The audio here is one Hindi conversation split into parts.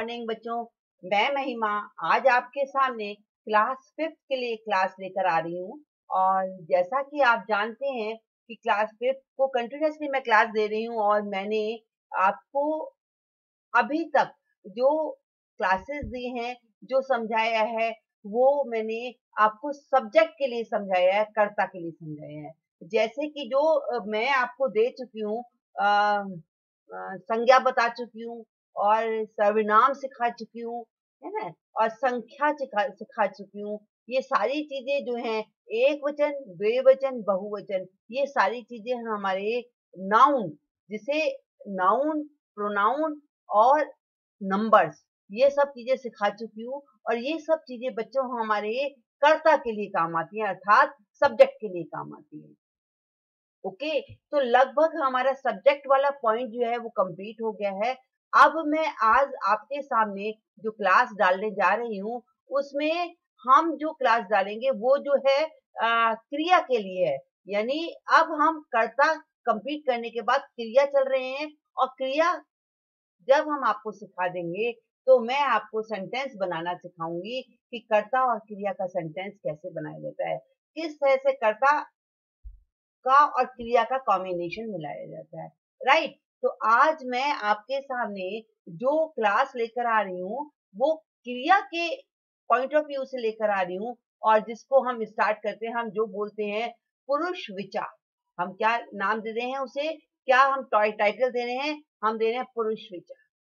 मॉर्निंग बच्चों। मैं महिमा आज आपके सामने क्लास 5th के लिए क्लास लेकर आ रही हूँ। और जैसा कि आप जानते हैं कि क्लास 5th को कंटिन्यूअसली मैं क्लास दे रही हूँ और मैंने आपको अभी तक जो क्लासेस दी हैं, जो समझाया है, वो मैंने आपको सब्जेक्ट के लिए समझाया है, कर्ता के लिए समझाया है। जैसे कि जो मैं आपको दे चुकी हूँ, संज्ञा बता चुकी हूँ और सर्वनाम सिखा चुकी हूँ, है ना? और संख्या सिखा चुकी हूँ। ये सारी चीजें जो हैं, एक वचन, द्विवचन, बहुवचन, ये सारी चीजें हमारे नाउन, जिसे नाउन, प्रोनाउन और नंबर्स, ये सब चीजें सिखा चुकी हूँ। और ये सब चीजें बच्चों हमारे कर्ता के लिए काम आती हैं, अर्थात सब्जेक्ट के लिए काम आती है। ओके, तो लगभग हमारा सब्जेक्ट वाला पॉइंट जो है वो कंप्लीट हो गया है। अब मैं आज आपके सामने जो क्लास डालने जा रही हूँ, उसमें हम जो क्लास डालेंगे वो जो है क्रिया के लिए है। यानी अब हम कर्ता कंप्लीट करने के बाद क्रिया चल रहे हैं, और क्रिया जब हम आपको सिखा देंगे तो मैं आपको सेंटेंस बनाना सिखाऊंगी कि कर्ता और क्रिया का सेंटेंस कैसे बनाया जाता है, किस तरह से कर्ता का और क्रिया का कॉम्बिनेशन मिलाया जाता है। राइट, तो आज मैं आपके सामने जो क्लास लेकर आ रही हूँ, वो क्रिया के पॉइंट ऑफ व्यू से लेकर आ रही हूँ। और जिसको हम स्टार्ट करते हैं, हम जो बोलते हैं पुरुष विचार। हम क्या नाम दे रहे हैं उसे, क्या हम टाइटल दे रहे हैं? हम दे रहे हैं पुरुष विचार।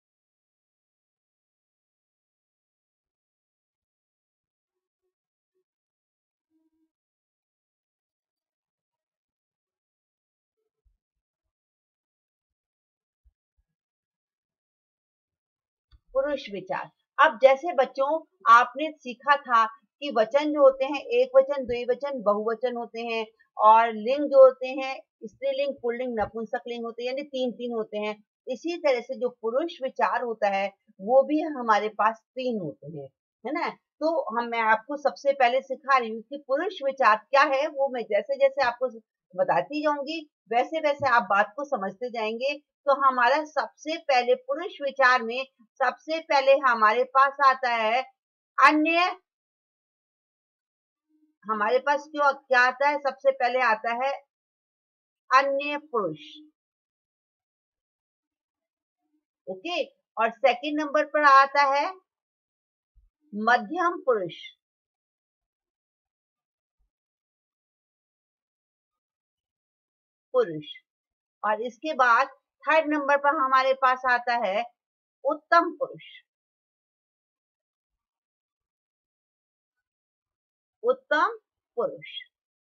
पुरुष विचार। अब जैसे बच्चों आपने सीखा था कि वचन जो होते हैं, एक वचन, द्विवचन, बहुवचन होते हैं। और लिंग जो होते हैं, स्त्रीलिंग, पुल्लिंग, नपुंसकलिंग होते हैं, यानी तीन तीन होते हैं। इसी तरह से जो पुरुष विचार होता है, वो भी हमारे पास तीन होते हैं, है ना? तो मैं आपको सबसे पहले सिखा रही हूँ कि पुरुष विचार क्या है। वो मैं जैसे जैसे आपको बताती जाऊंगी, वैसे वैसे आप बात को समझते जाएंगे। तो हमारा सबसे पहले पुरुष विचार में सबसे पहले हमारे पास आता है अन्य। हमारे पास क्यों क्या आता है? सबसे पहले आता है अन्य पुरुष। ओके, और सेकंड नंबर पर आता है मध्यम पुरुष। पुरुष, और इसके बाद थर्ड नंबर पर हमारे पास आता है उत्तम पुरुष। उत्तम पुरुष।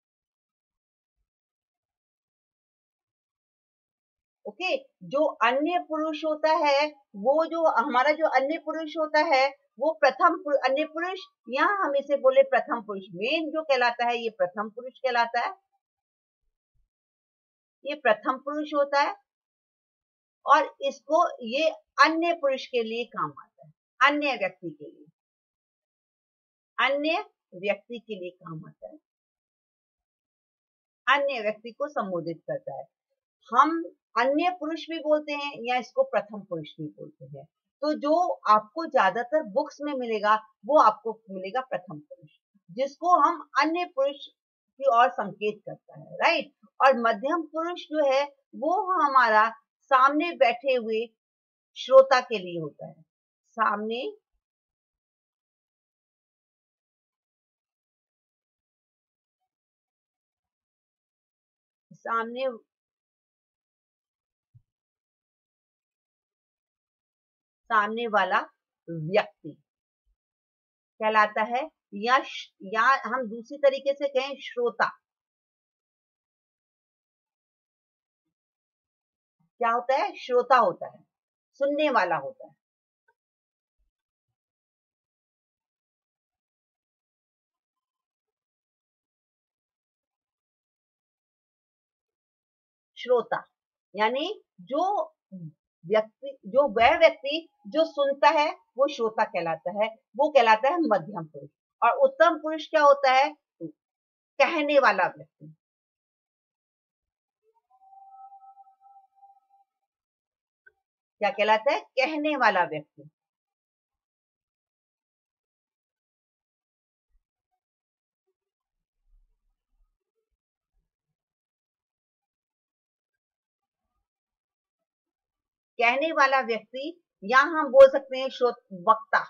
ओके, जो अन्य पुरुष होता है, वो जो हमारा जो अन्य पुरुष होता है, वो अन्य पुरुष, या हम इसे बोले प्रथम पुरुष। मेन जो कहलाता है, ये प्रथम पुरुष कहलाता है। ये प्रथम पुरुष होता है, और इसको ये अन्य पुरुष के लिए काम आता है, अन्य व्यक्ति के लिए, अन्य व्यक्ति के लिए काम आता है, अन्य व्यक्ति को संबोधित करता है। हम अन्य पुरुष भी बोलते हैं, या इसको प्रथम पुरुष भी बोलते हैं। तो जो आपको ज्यादातर बुक्स में मिलेगा, वो आपको मिलेगा प्रथम पुरुष, जिसको हम अन्य पुरुष की ओर संकेत करता है। राइट, और मध्यम पुरुष जो है, वो हमारा सामने बैठे हुए श्रोता के लिए होता है। सामने सामने सामने वाला व्यक्ति कहलाता है, या हम दूसरी तरीके से कहें श्रोता। क्या होता है? श्रोता होता है, सुनने वाला होता है। श्रोता यानी जो वह व्यक्ति जो सुनता है, वो श्रोता कहलाता है। वो कहलाता है मध्यम पुरुष। और उत्तम पुरुष क्या होता है? कहने वाला व्यक्ति। क्या कहलाता है? कहने वाला व्यक्ति। कहने वाला व्यक्ति, या हम बोल सकते हैं वक्ता।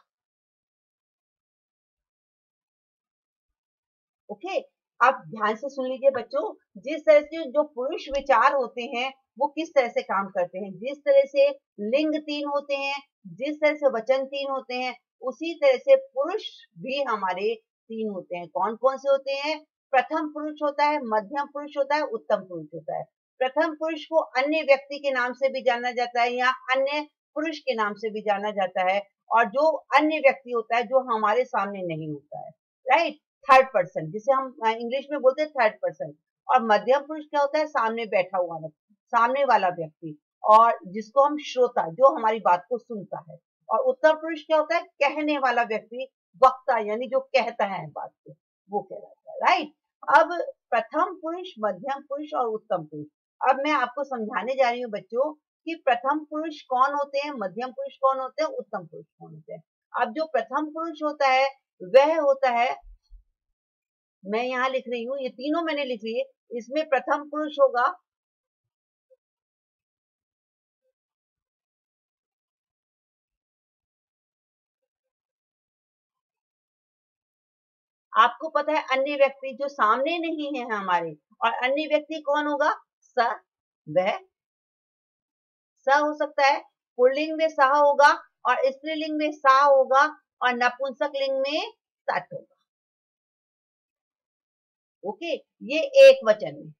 ओके, आप ध्यान से सुन लीजिए बच्चों, जिस तरह से जो पुरुष विचार होते हैं वो किस तरह से काम करते हैं, जिस तरह से लिंग 3 होते हैं, जिस तरह से वचन 3 होते हैं, उसी तरह से पुरुष भी हमारे 3 होते हैं। कौन कौन से होते हैं? प्रथम पुरुष होता है, मध्यम पुरुष होता है, उत्तम पुरुष होता है। प्रथम पुरुष को अन्य व्यक्ति के नाम से भी जाना जाता है, या अन्य पुरुष के नाम से भी जाना जाता है, और जो अन्य व्यक्ति होता है जो हमारे सामने नहीं होता है, राइट, थर्ड पर्सन, जिसे हम इंग्लिश में बोलते हैं थर्ड पर्सन। और मध्यम पुरुष क्या होता है? सामने बैठा हुआ व्यक्ति, सामने वाला व्यक्ति, और जिसको हम श्रोता, जो हमारी बात को सुनता है। और उत्तर पुरुष क्या होता है? कहने वाला व्यक्ति, वक्ता, यानी जो कहता है बात को, वो कहलाता है, राइट। अब प्रथम पुरुष, मध्यम पुरुष और उत्तम पुरुष, अब मैं आपको समझाने जा रही हूँ बच्चों कि प्रथम पुरुष कौन होते हैं, मध्यम पुरुष कौन होते हैं, उत्तम पुरुष कौन होते हैं। अब जो प्रथम पुरुष होता है वह होता है, मैं यहाँ लिख रही हूँ, ये तीनों मैंने लिख लिए, इसमें प्रथम पुरुष होगा, आपको पता है अन्य व्यक्ति जो सामने नहीं है हमारे, और अन्य व्यक्ति कौन होगा? स, वह, स हो सकता है, पुल्लिंग में सह होगा, और स्त्रीलिंग में सा होगा, और नपुंसक लिंग में सट होगा। ओके, ये एक वचन में।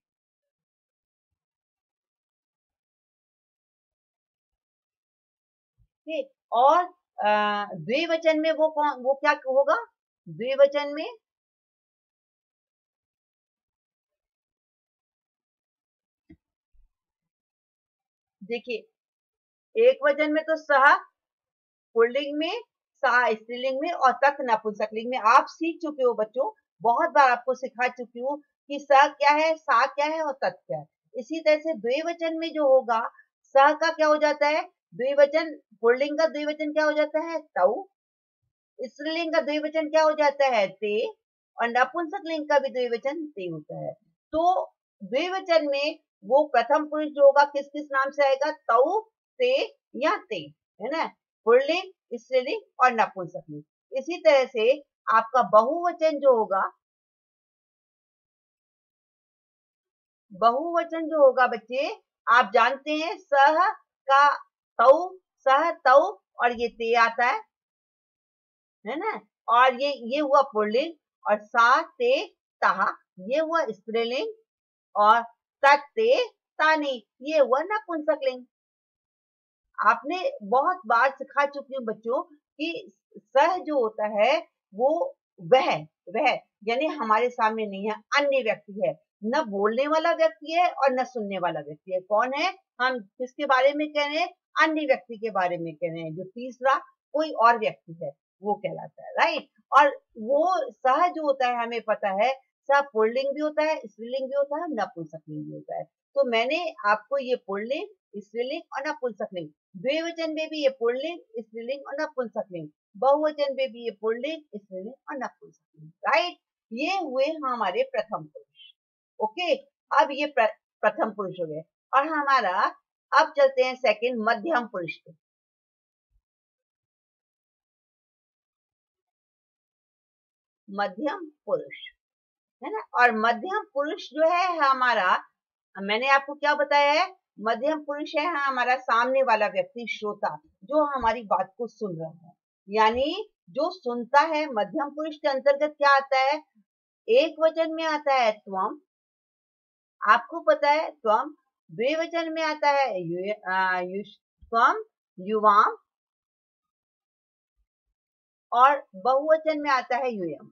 ठीक, और द्विवचन में वो कौन, वो क्या होगा? द्विवचन में, देखिए, एक वचन में तो सह पुल्लिंग में, सा स्त्रीलिंग में, और तक नपुंसकलिंग में। आप सीख चुके हो बच्चों, बहुत बार आपको सिखा चुकी हूँ कि स क्या है, सा क्या है, और तत् क्या है। इसी तरह से द्विवचन में जो होगा, स का क्या हो जाता है? द्विवचन, पुल्लिंग का द्विवचन क्या हो जाता है? तौ। स्त्रीलिंग का द्विवचन क्या हो जाता है? ते। और नपुंसकलिंग का भी द्विवचन ते होता है। तो द्विवचन में वो प्रथम पुरुष जो होगा किस किस नाम से आएगा? तौ, ते या ते, है ना? पुल्लिंग, स्त्रीलिंग और नपुंसकलिंग। इसी तरह से आपका बहुवचन जो होगा, बहुवचन जो होगा बच्चे, आप जानते हैं सह का तौ, सह तौ, और ये ते आता है ना? और ये हुआ पुल्लिंग, और सा ते ता, ये हुआ स्त्रीलिंग, और तत् ते तानी, ये हुआ नपुंसकलिंग। आपने बहुत बार सिखा चुकी हूँ बच्चों कि सह जो होता है वो वह वह यानी हमारे सामने नहीं है, अन्य व्यक्ति है, न बोलने वाला व्यक्ति है और न सुनने वाला व्यक्ति है। कौन है? हम किसके बारे में कह रहे हैं? अन्य व्यक्ति के बारे में कह रहे हैं, जो तीसरा कोई और व्यक्ति है वो कहलाता है, राइट। और वो सह जो होता है हमें पता है, सह पुल्लिंग भी होता है, स्त्रीलिंग भी होता है, नपुंसकलिंग भी होता है। तो मैंने आपको ये पुल्लिंग, स्त्रीलिंग और नपुंसकलिंग, द्विवचन में भी ये पुल्लिंग, स्त्रीलिंग और नपुंसकलिंग, बहुवचन में भी ये पुल्लिंग, स्त्रीलिंग और नपुंसकलिंग, राइट। ये हुए हमारे प्रथम पुरुष। ओके, अब ये प्रथम पुरुष हो गए, और हमारा अब चलते हैं सेकंड, मध्यम पुरुष पे। मध्यम पुरुष, है ना? और मध्यम पुरुष जो है हमारा, मैंने आपको क्या बताया है? मध्यम पुरुष है हमारा सामने वाला व्यक्ति, श्रोता, जो हमारी बात को सुन रहा है, यानी जो सुनता है। मध्यम पुरुष के अंतर्गत क्या आता है? एक वचन में आता है त्वम, आपको पता है त्वम। द्विवचन में आता है त्वम, युवाम, और बहुवचन में आता है यूयम।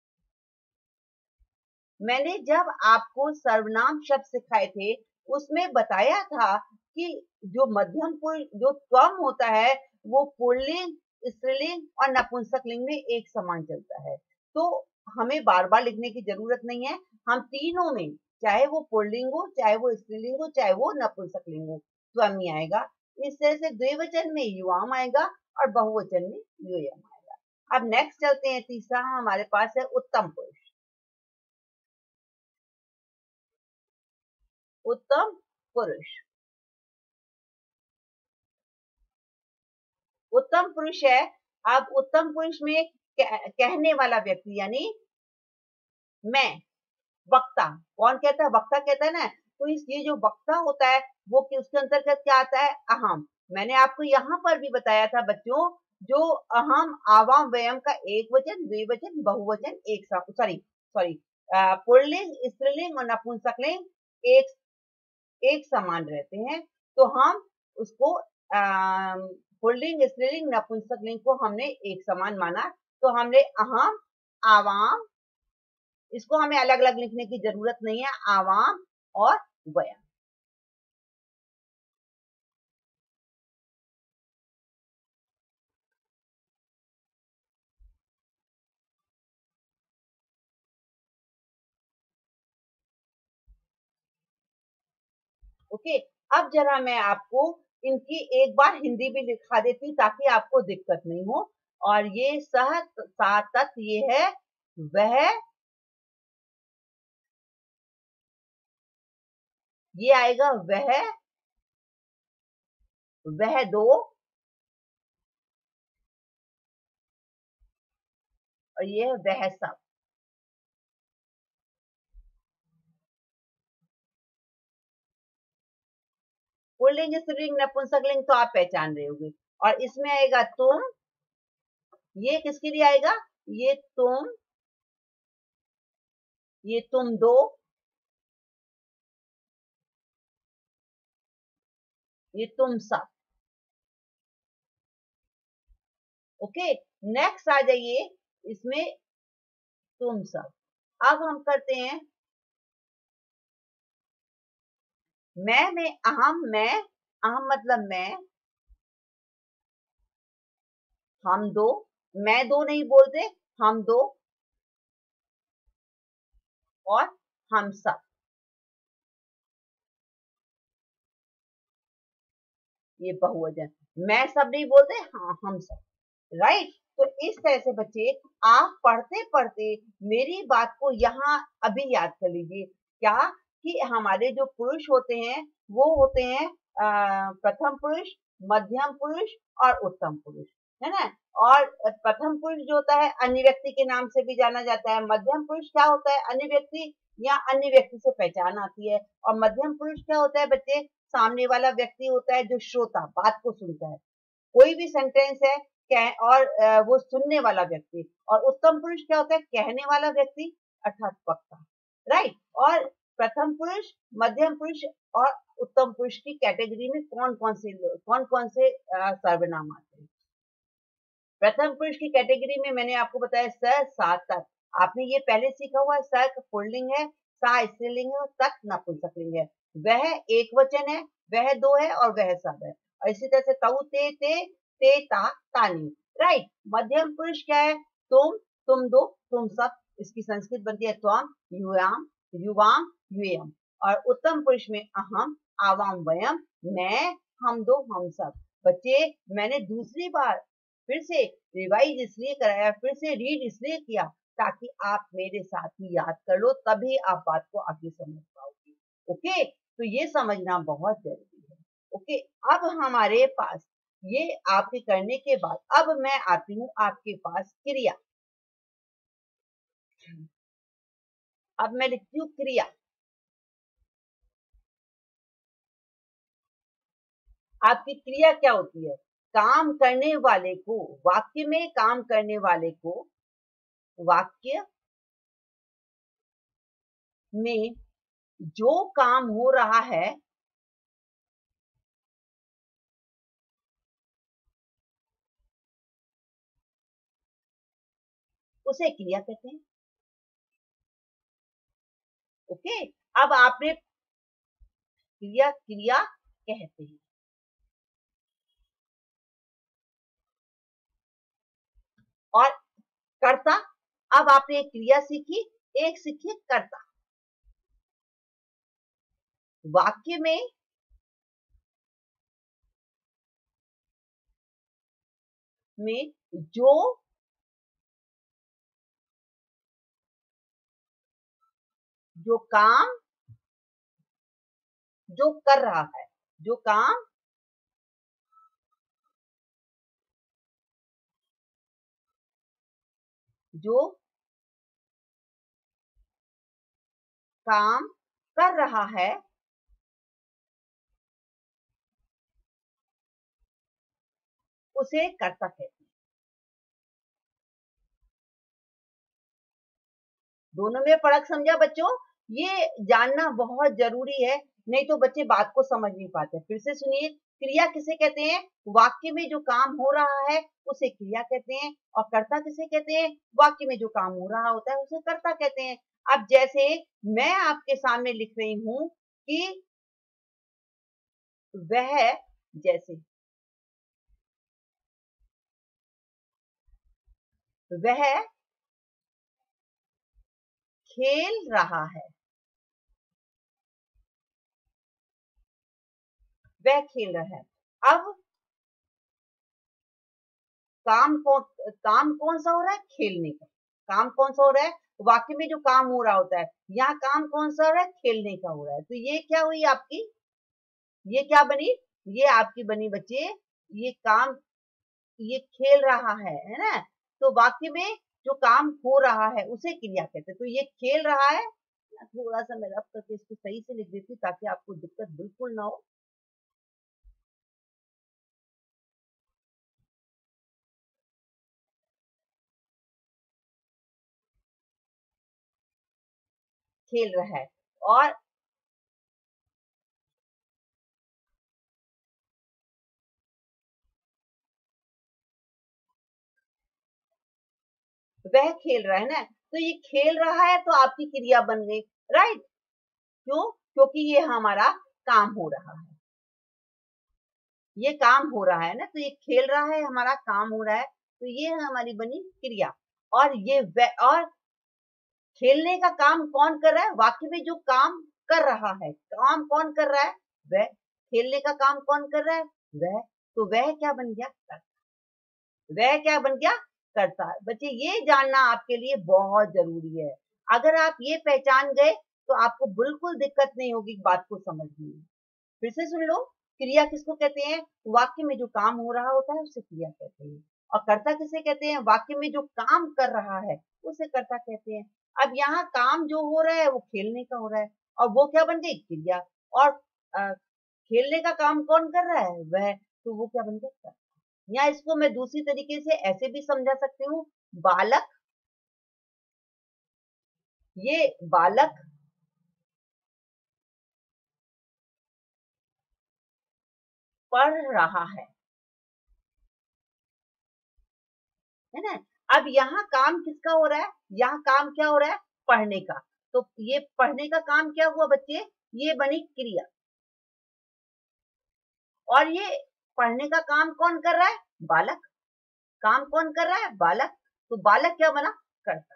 मैंने जब आपको सर्वनाम शब्द सिखाए थे, उसमें बताया था कि जो मध्यम पुरुष, जो त्वम होता है, वो पुल्लिंग, स्त्रीलिंग और नपुंसकलिंग में एक समान चलता है। तो हमें बार बार लिखने की जरूरत नहीं है, हम तीनों में, चाहे वो पुल्लिंग हो, चाहे वो स्त्रीलिंग हो, चाहे वो नपुंसकलिंग हो, त्वम ही आएगा। इस तरह से द्विवचन में युवाम आएगा, और बहुवचन में यूयम आएगा। अब नेक्स्ट चलते हैं, तीसरा हमारे पास है उत्तम पुरुष। उत्तम पुरुष, उत्तम पुरुष है। अब उत्तम पुरुष में कहने वाला व्यक्ति यानी मैं, वक्ता। कौन कहता है? वक्ता कहता है ना। तो इस ये जो वक्ता होता है वो उसके अंतर्गत क्या आता है? अहम। मैंने आपको यहाँ पर भी बताया था बच्चों, जो अहम आवाम व्ययम का एक वचन, द्विवचन, बहुवचन, एक सॉरी सॉरी पुल्लिंग, स्त्रीलिंग और नपुंसकलिंग एक एक समान रहते हैं। तो हम उसको पुल्लिंग, स्त्रीलिंग, नपुंसकलिंग को हमने एक समान माना। तो हमने अहम, आवाम, इसको हमें अलग अलग लिखने की जरूरत नहीं है, आवाम और वयम। ओके। अब जरा मैं आपको इनकी एक बार हिंदी भी लिखा देती हूँ ताकि आपको दिक्कत नहीं हो। और ये सह सातत ये है वह, ये आएगा वह दो, और ये है वह सब। पुल्लिंग, स्त्रीलिंग, नपुंसकलिंग तो आप पहचान रहे होंगे। और इसमें आएगा तुम, ये किसके लिए आएगा? ये तुम, ये तुम दो, ये तुम सब। ओके। नेक्स्ट आ जाइए इसमें तुम सब। अब हम करते हैं मैं में अहम, मैं अहम मतलब मैं, हम दो, मैं दो नहीं बोलते, हम दो और हम सब। ये बहुवचन। मैं सब नहीं बोलते, हाँ हम सब। राइट। तो इस तरह से बच्चे आप पढ़ते पढ़ते मेरी बात को यहाँ अभी याद कर लीजिए। क्या? कि हमारे जो पुरुष होते हैं वो होते हैं प्रथम पुरुष, मध्यम पुरुष और उत्तम पुरुष, है ना। और प्रथम पुरुष जो होता है अन्य व्यक्ति के नाम से भी जाना जाता है। मध्यम पुरुष क्या होता है? अन्य व्यक्ति या अन्य व्यक्ति से पहचान आती है। और मध्यम पुरुष क्या होता है बच्चे? सामने वाला व्यक्ति होता है जो श्रोता, बात को सुनता है। कोई भी सेंटेंस है और वो सुनने वाला व्यक्ति। और उत्तम पुरुष क्या होता है? कहने वाला व्यक्ति अर्थात वक्ता। राइट। और प्रथम पुरुष, मध्यम पुरुष और उत्तम पुरुष की कैटेगरी में कौन कौन से सर्वनाम आते हैं? प्रथम पुरुष की कैटेगरी में मैंने आपको बताया स, सा, तत्। आपने ये पहले सीखा हुआ है। स पुल्लिंग है, सा स्त्रीलिंग है और तत् नपुंसकलिंग है। वह एक वचन है, वह दो है और वह सब है। और इसी तरह से तऊ, ते ता, तानी। राइट। मध्यम पुरुष क्या है? तुम दो, तुम सब। इसकी संस्कृत बनती है त्वम, युयाम, युवाम, युयम। और उत्तम पुरुष में अहम, आवाम, वयम, मैं, हम दो, हम सब। बच्चे मैंने दूसरी बार फिर से रिवाइज इसलिए कराया, फिर से रीड इसलिए किया ताकि आप मेरे साथ ही याद कर लो, तभी आप बात को आगे समझ पाओगे। ओके। तो ये समझना बहुत जरूरी है। ओके। अब हमारे पास ये आपके करने के बाद अब मैं आती हूँ आपके पास क्रिया। अब मैं लिखती हूँ क्रिया। आपकी क्रिया क्या होती है? काम करने वाले को, वाक्य में काम करने वाले को, वाक्य में जो काम हो रहा है उसे क्रिया कहते हैं। ओके। अब आपने क्रिया क्रिया कहते हैं। और कर्ता, अब आपने एक क्रिया सीखी, एक सीखी कर्ता। वाक्य में जो काम जो कर रहा है, जो काम जो काम कर रहा है उसे कर्ता कहते हैं। दोनों में फर्क समझा बच्चों? ये जानना बहुत जरूरी है, नहीं तो बच्चे बात को समझ नहीं पाते। फिर से सुनिए, क्रिया किसे कहते हैं? वाक्य में जो काम हो रहा है उसे क्रिया कहते हैं। और कर्ता किसे कहते हैं? वाक्य में जो काम हो रहा होता है उसे कर्ता कहते हैं। अब जैसे मैं आपके सामने लिख रही हूं कि वह, जैसे वह खेल रहा है, वह खेल रहा है। अब काम कौन सा हो रहा है? खेलने का। काम कौन सा हो रहा है? वाक्य में जो काम हो रहा होता है, यहाँ काम कौन सा हो रहा है? खेलने का हो रहा है। तो ये क्या हुई आपकी? ये क्या बनी? ये आपकी बनी बच्चे, ये काम, ये खेल रहा है ना? तो वाक्य में जो काम हो रहा है उसे क्रिया कहते हैं। तो ये खेल रहा है। थोड़ा सा मैं रब करके इसको सही से लिख देती ताकि आपको दिक्कत बिल्कुल ना हो। खेल रहा है और वह खेल रहा है ना? तो ये खेल रहा है तो आपकी क्रिया बन गई, राइट? क्यों? क्योंकि ये हमारा काम हो रहा है, ये काम हो रहा है ना, तो ये खेल रहा है, हमारा काम हो रहा है, तो ये हमारी बनी क्रिया। और ये और खेलने का काम कौन कर रहा है? वाक्य में जो काम कर रहा है, काम कौन कर रहा है? वह। खेलने का काम कौन कर रहा है? वह। तो वह क्या बन गया? कर्ता। वह क्या बन गया? कर्ता। बच्चे ये जानना आपके लिए बहुत जरूरी है। अगर आप ये पहचान गए तो आपको बिल्कुल दिक्कत नहीं होगी बात को समझने में। फिर से सुन लो, क्रिया किसको कहते हैं? वाक्य में जो काम हो रहा होता है उसे क्रिया कहते हैं। और कर्ता किसे कहते हैं? वाक्य में जो काम कर रहा है उसे कर्ता कहते हैं। अब यहाँ काम जो हो रहा है वो खेलने का हो रहा है, और वो क्या बन गई? क्रिया। और खेलने का काम कौन कर रहा है? वह। तो वो क्या बन गया? कर्ता। या इसको मैं दूसरी तरीके से ऐसे भी समझा सकती हूँ, बालक, ये बालक पढ़ रहा है ना? अब यहाँ काम किसका हो रहा है? यहाँ काम क्या हो रहा है? पढ़ने का। तो ये पढ़ने का काम क्या हुआ बच्चे? ये बनी क्रिया। और ये पढ़ने का काम कौन कर रहा है? बालक। काम कौन कर रहा है? बालक। तो बालक क्या बना? कर्ता।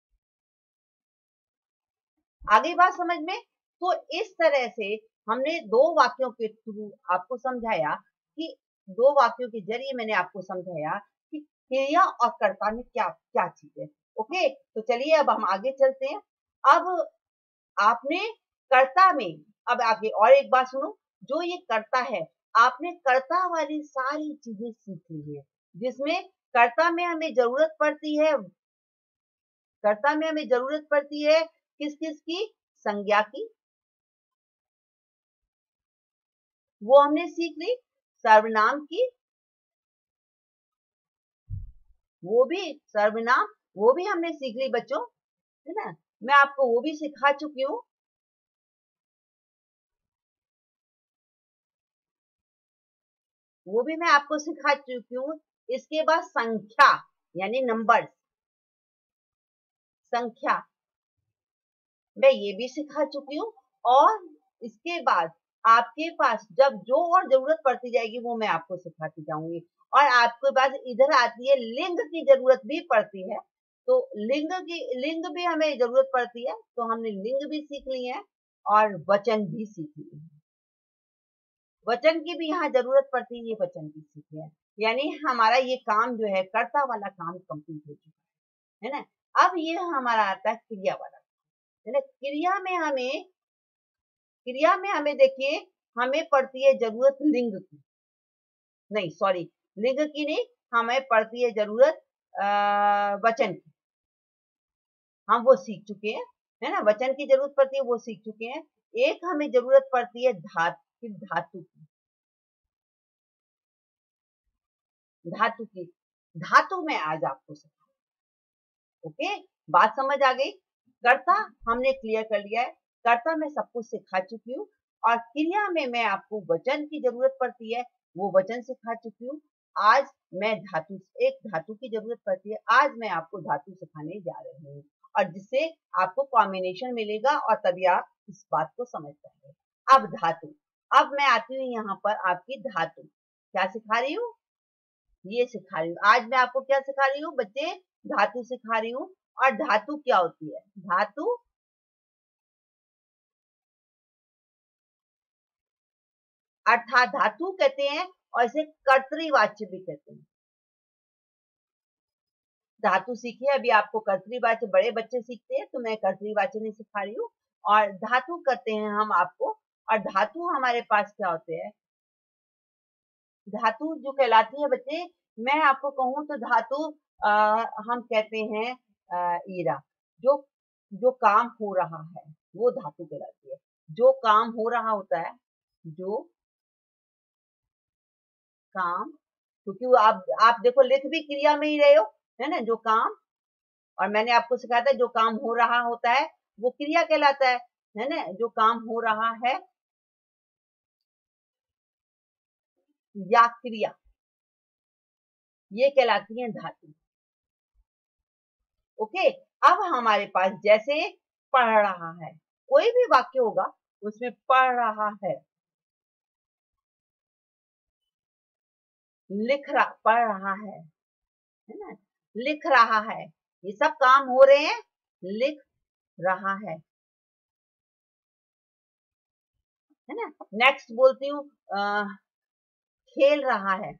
आगे बात समझ में? तो इस तरह से हमने दो वाक्यों के थ्रू आपको समझाया कि दो वाक्यों के जरिए मैंने आपको समझाया कि क्रिया और कर्ता में क्या क्या चीज है। ओके, तो चलिए अब हम आगे चलते हैं। अब आपने कर्ता में, अब आगे और एक बात सुनो, जो ये कर्ता है, आपने कर्ता वाली सारी चीजें सीख ली है, जिसमें कर्ता में हमें जरूरत पड़ती है, कर्ता में हमें जरूरत पड़ती है किस किस की? संज्ञा की, वो हमने सीख ली। सर्वनाम की, वो भी, सर्वनाम वो भी हमने सीख ली बच्चों, है ना? मैं आपको वो भी सिखा चुकी हूँ। वो भी मैं आपको सिखा चुकी हूँ। इसके बाद संख्या, यानी नंबर, संख्या मैं ये भी सिखा चुकी हूँ। और इसके बाद आपके पास जब जो और जरूरत पड़ती जाएगी वो मैं आपको सिखाती जाऊंगी। और आपके पास इधर आती है लिंग की जरूरत भी पड़ती है, तो लिंग भी हमें जरूरत पड़ती है, तो हमने लिंग भी सीख ली है और वचन भी सीख लिए हैं। वचन की भी यहाँ जरूरत पड़ती है, ये वचन भी सीखे हैं। यानी हमारा ये काम जो है, कर्ता वाला काम कंप्लीट हो चुका है ना? अब ये हमारा आता है क्रिया वाला, है ना? क्रिया में हमें देखिए, हमें पड़ती है जरूरत लिंग की, नहीं सॉरी, लिंग की नहीं, हमें पड़ती है जरूरत वचन की। हम वो सीख चुके हैं, है ना। वचन की जरूरत पड़ती है वो सीख चुके हैं। एक हमें जरूरत पड़ती है धातु की। धातु की, धातु में आज आपको सिखा। ओके, बात समझ आ गई। कर्ता हमने क्लियर कर लिया है, कर्ता मैं सब कुछ सिखा चुकी हूँ। और क्रिया में मैं आपको वचन की जरूरत पड़ती है, वो वचन सिखा चुकी हूँ। आज मैं एक धातु की जरूरत पड़ती है, आज मैं आपको धातु सिखाने जा रही हूँ। और जिससे आपको कॉम्बिनेशन मिलेगा और तभी आप इस बात को समझ पाएंगे। अब धातु, अब मैं आती हूँ यहाँ पर आपकी धातु। क्या सिखा रही हूँ? ये सिखा रही हूँ। आज मैं आपको क्या सिखा रही हूँ बच्चे? धातु सिखा रही हूँ। और धातु क्या होती है? धातु अर्थात धातु कहते हैं और इसे कर्तृवाच्य भी कहते हैं। धातु सीखिए, अभी आपको कर्तृवाच्य बड़े बच्चे सीखते हैं, तो मैं कर्तृवाच्य नहीं सिखा रही हूँ। और धातु करते हैं हम आपको। और धातु हमारे पास क्या होते हैं? धातु जो कहलाती है बच्चे, मैं आपको कहूँ तो धातु हम कहते हैं ईरा। जो जो काम हो रहा है वो धातु कहलाती है। जो काम हो रहा होता है, जो काम, क्योंकि वो आप देखो लिख भी क्रिया में ही रहे हो, है ना। जो काम, और मैंने आपको सिखाया था जो काम हो रहा होता है वो क्रिया कहलाता है ना। जो काम हो रहा है या क्रिया, ये कहलाती है धातु। ओके, अब हमारे पास जैसे पढ़ रहा है, कोई भी वाक्य होगा उसमें पढ़ रहा है, पढ़ रहा है ना, लिख रहा है, ये सब काम हो रहे हैं, लिख रहा है ना। नेक्स्ट बोलती हूँ खेल रहा है।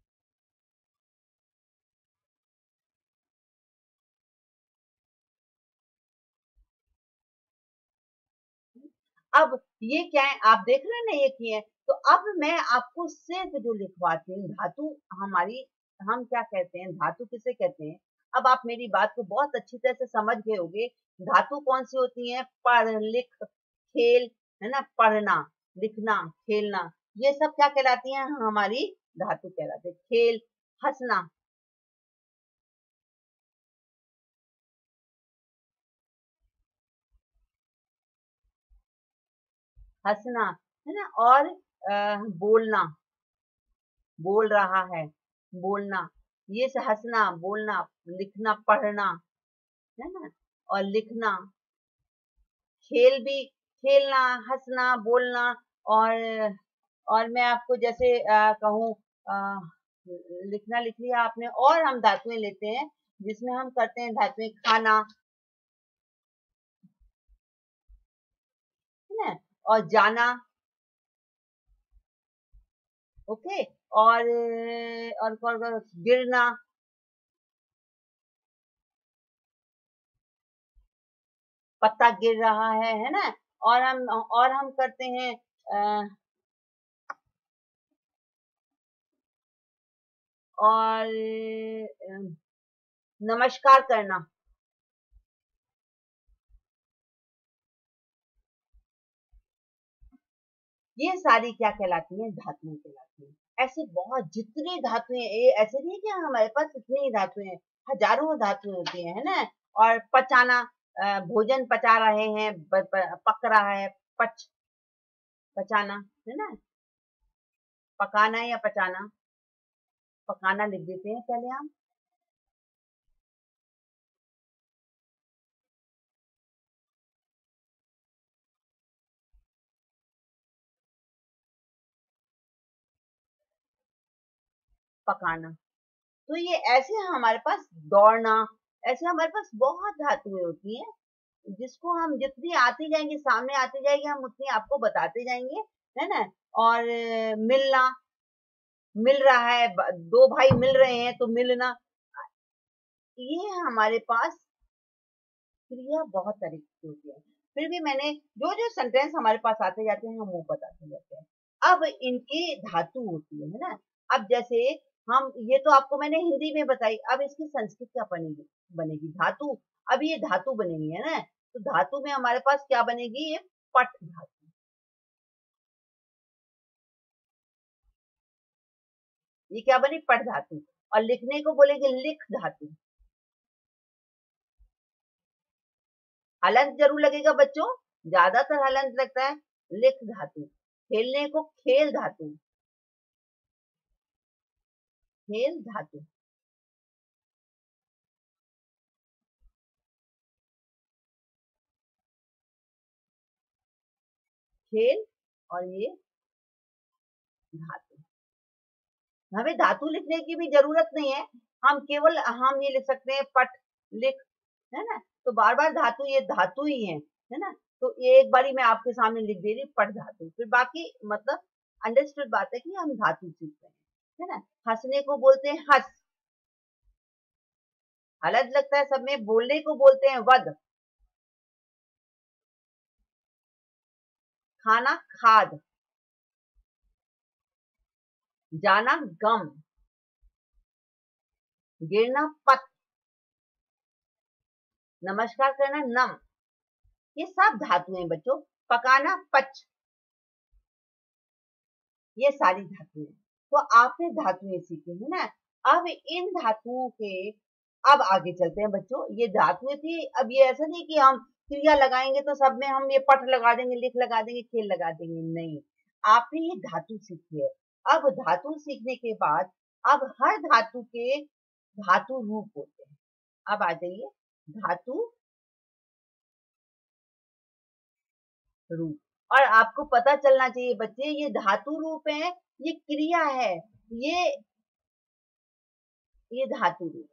अब ये क्या है, आप देख रहे हैं ना ये किए हैं। तो अब मैं आपको सिर्फ जो लिखवाती हूँ धातु हमारी, हम क्या कहते हैं, धातु किसे कहते हैं। अब आप मेरी बात को बहुत अच्छी तरह से समझ गए होंगे। धातु कौन सी होती है? पढ़, लिख, खेल, है ना। पढ़ना, लिखना, खेलना, ये सब क्या कहलाती हैं? हमारी धातु कहलाती है। खेल, हंसना, हंसना, है ना। और बोलना, बोल रहा है, बोलना, ये से हंसना, बोलना, लिखना, पढ़ना, है ना। और लिखना, खेल भी, खेलना, हंसना, बोलना। और और मैं आपको जैसे कहूँ, लिखना लिख लिया आपने। और हम धातुएं लेते हैं जिसमें हम करते हैं धातुएं, खाना, है ना। और जाना, ओके। और गिरना, पत्ता गिर रहा है ना। और हम करते हैं अ, और नमस्कार करना। ये सारी क्या कहलाती हैं? धातुएं कहलाती हैं। ऐसे बहुत जितनी धातुएं, ऐसे नहीं कि हमारे पास इतनी ही धातुएं हैं, हजारों धातुएं होती हैं, है ना। और पचाना, भोजन पचा रहे हैं, पक रहा है, पचाना, है ना। पकाना या पचाना, पकाना लिख देते हैं पहले हम। पकाना, तो ये ऐसे हमारे पास दौड़ना, ऐसे हमारे पास बहुत धातुएं होती हैं जिसको हम जितनी आती जाएंगी, सामने आती जाएगी, हम उतनी आपको बताते जाएंगे, है ना। और मिलना, मिल रहा है, दो भाई मिल रहे हैं तो मिलना। ये हमारे पास क्रिया बहुत तरीके की होती है। फिर भी मैंने जो जो सेंटेंस हमारे पास आते जाते हैं हम वो बताते जाते हैं। अब इनकी धातु होती है ना। अब जैसे हम, ये तो आपको मैंने हिंदी में बताई, अब इसकी संस्कृत क्या बनेगी? बनेगी धातु। अब ये धातु बनेगी, है ना, तो धातु में हमारे पास क्या बनेगी, ये पट धातु। ये क्या बनी, पट धातु। और लिखने को बोलेंगे लिख धातु। हलंत जरूर लगेगा बच्चों, ज्यादातर हलंत लगता है। लिख धातु। खेलने को खेल धातु। खेल धातु। खेल और ये धातु। हमें धातु लिखने की भी जरूरत नहीं है, हम केवल हम ये लिख सकते हैं पट लिख, है ना, तो बार बार धातु, ये धातु ही है ना, तो ये एक बारी मैं आपके सामने लिख दे रही हूँ पट धातु, फिर बाकी मतलब अंडरस्टूड बात है कि हम धातु सीख रहे हैं, है ना। हंसने को बोलते हैं हंस, अलग लगता है सब में। बोलने को बोलते हैं वद। खाना खाद। जाना गम। गिरना पत। नमस्कार करना नम। ये सब धातु हैं बच्चों। पकाना पच। ये सारी धातुएं। तो आपने धातुएं सीखी है ना। अब इन धातुओं के अब आगे चलते हैं बच्चों। ये धातुएं थी, अब ये ऐसा नहीं कि हम क्रिया लगाएंगे तो सब में हम ये पट लगा देंगे, लिख लगा देंगे, खेल लगा देंगे, नहीं। आपने ये धातु सीखी है। अब धातु सीखने के बाद अब हर धातु के धातु रूप होते हैं। अब आ जाइए धातु रूप। और आपको पता चलना चाहिए बच्चे, ये धातु रूप है, ये क्रिया है, ये ये धातु रूप।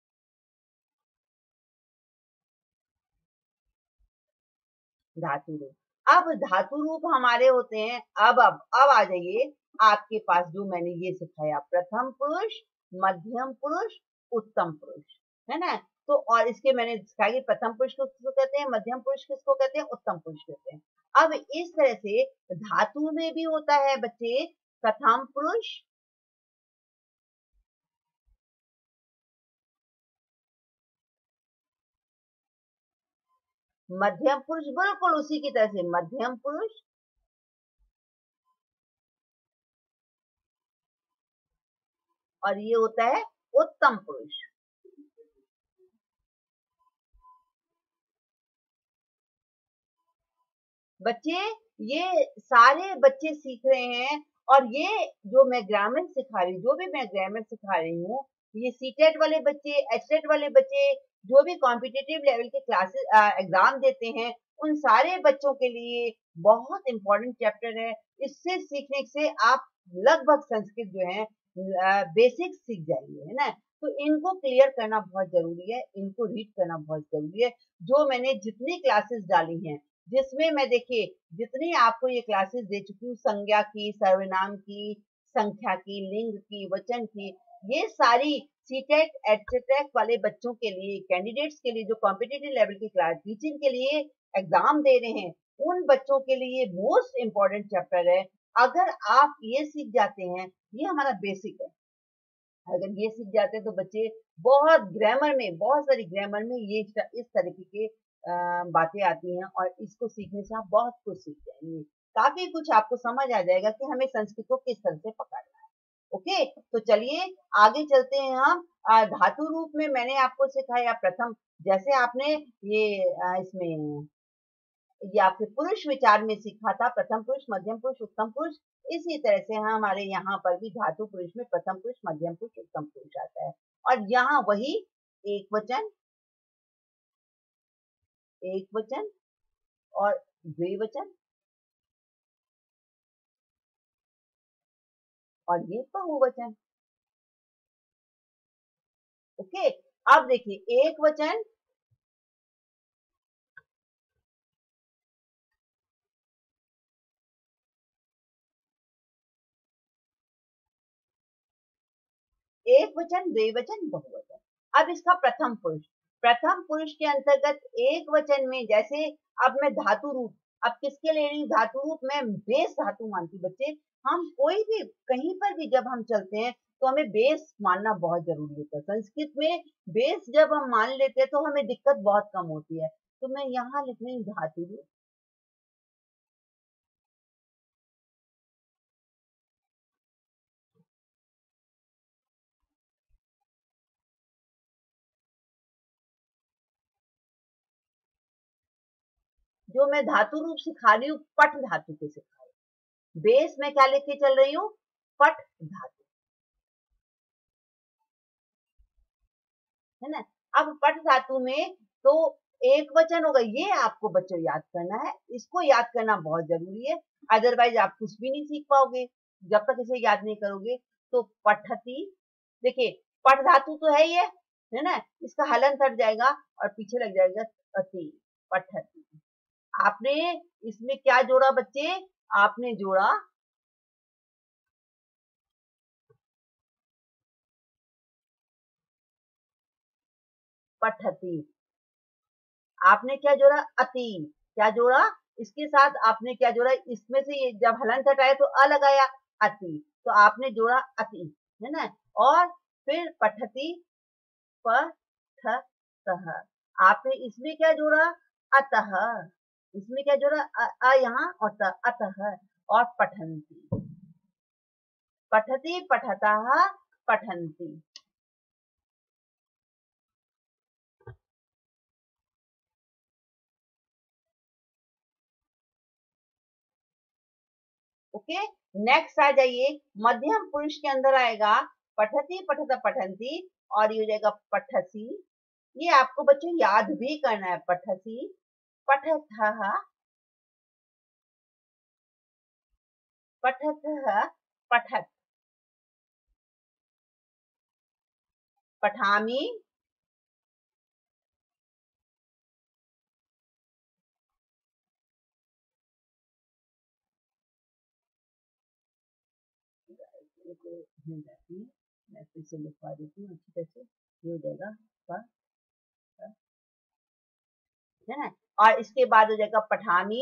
धातु रूप। अब धातु रूप हमारे होते हैं। अब आ जाइए आपके पास जो मैंने ये सिखाया, प्रथम पुरुष, मध्यम पुरुष, उत्तम पुरुष, है ना। तो और इसके मैंने सिखाया कि प्रथम पुरुष किसको कहते हैं, मध्यम पुरुष किसको कहते हैं, उत्तम पुरुष कहते हैं। अब इस तरह से धातु में भी होता है बच्चे प्रथम पुरुष, मध्यम पुरुष, बिल्कुल उसी की तरह से मध्यम पुरुष, और ये होता है उत्तम पुरुष। बच्चे ये सारे बच्चे सीख रहे हैं। और ये जो मैं ग्रामर सिखा रही हूँ, जो भी मैं ग्रामर सिखा रही हूँ, ये सीटेट वाले बच्चे, एचटेट वाले बच्चे, जो भी कॉम्पिटिटिव लेवल के क्लासेस एग्जाम देते हैं, उन सारे बच्चों के लिए बहुत इंपॉर्टेंट चैप्टर है। इससे सीखने से आप लगभग संस्कृत जो है बेसिक सीख जाएंगे, है ना। तो इनको क्लियर करना बहुत जरूरी है, इनको रीड करना बहुत जरूरी है। जो मैंने जितनी क्लासेस डाली हैं, जिसमें मैं देखिए जितनी आपको ये क्लासेस दे चुकी हूँ, संज्ञा की, सर्वनाम की, संख्या की, लिंग की, वचन की, ये सारी सीटेट एटसेटेक वाले बच्चों के लिए, कैंडिडेट्स के लिए, जो कॉम्पिटिटिव लेवल की क्लास टीचिंग के लिए एग्जाम दे रहे हैं, उन बच्चों के लिए मोस्ट इंपॉर्टेंट चैप्टर है। अगर आप ये सीख जाते हैं, ये हमारा बेसिक है, अगर ये सीख जाते हैं तो बच्चे बहुत ग्रामर में, बहुत सारी ग्रामर में ये इस तरीके के बातें आती हैं, और इसको सीखने से आप बहुत कुछ सीख जाएंगे। काफी कुछ आपको समझ आ जाएगा कि हमें संस्कृत को किस तरह से पकड़ना है। ओके, तो चलिए आगे चलते हैं हम। धातु रूप में मैंने आपको सिखाया प्रथम, जैसे आपने ये इसमें ये आपके पुरुष विचार में सीखा था, प्रथम पुरुष, मध्यम पुरुष, उत्तम पुरुष। इसी तरह से हमारे यहाँ पर भी धातु पुरुष में प्रथम पुरुष, मध्यम पुरुष, उत्तम पुरुष आता है। और यहाँ वही एक वचन, एक वचन और द्विवचन, और ये बहुवचन। ओके, अब देखिए एक वचन, एक वचन, द्विवचन, बहुवचन। अब इसका प्रथम पुरुष, प्रथम पुरुष के अंतर्गत एक वचन में, जैसे अब मैं धातु रूप, अब किसके ले रही हूँ धातु रूप, मैं बेस धातु मानती बच्चे। हम कोई भी कहीं पर भी जब हम चलते हैं तो हमें बेस मानना बहुत जरूरी होता है। संस्कृत में बेस जब हम मान लेते हैं तो हमें दिक्कत बहुत कम होती है। तो मैं यहाँ लिख रही हूँ धातु रूप, जो मैं धातु रूप सिखा रही हूँ पट धातु के सिखा रही हूँ। बेस में क्या लेके चल रही हूँ, पट धातु, है ना। अब पट धातु में तो एक वचन होगा, ये आपको बच्चों याद करना है, इसको याद करना बहुत जरूरी है, अदरवाइज आप कुछ भी नहीं सीख पाओगे जब तक इसे याद नहीं करोगे। तो पठती, देखिए पट धातु तो है ये, है ना, इसका हलन कट जाएगा और पीछे लग जाएगा अति, पठती। आपने इसमें क्या जोड़ा बच्चे, आपने जोड़ा पठती, आपने क्या जोड़ा अति, क्या जोड़ा, इसके साथ आपने क्या जोड़ा, इसमें से ये जब हलन घटाया तो अ लगाया अति, तो आपने जोड़ा अति, है ना। और फिर पठती पठतः, आपने इसमें क्या जोड़ा अतः, इसमें क्या जोड़ा यहाँ और अतः, और पठन्ति, पठती पठतः पठन्ति। ओके, नेक्स्ट आ जाइए, मध्यम पुरुष के अंदर आएगा पठती पठत पठंती, और ये हो जाएगा पठसी। ये आपको बच्चों याद भी करना है, पठसी पठथः पठथः पठत, पठामी मैं फिर से लिखवा देती हूँ अच्छी तरह से, ये हो जाएगा प, है ना। और इसके बाद हो जाएगा पठामी,